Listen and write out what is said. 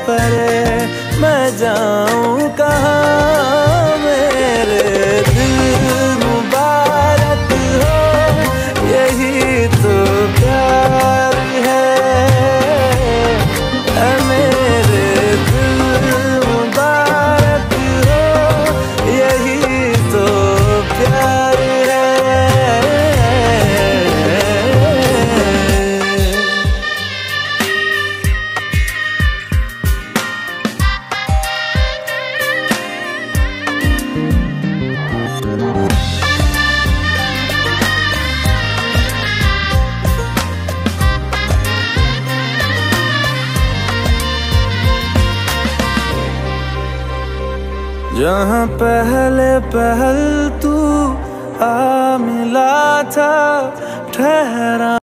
परे मैं जाऊं कहाँ। मेरे दिल मुबारक हो, यही तो प्यार है। मेरे दिल मुबारक हो, यही तो प्यार है। जहाँ पहले पहल तू आ मिला था, ठहरा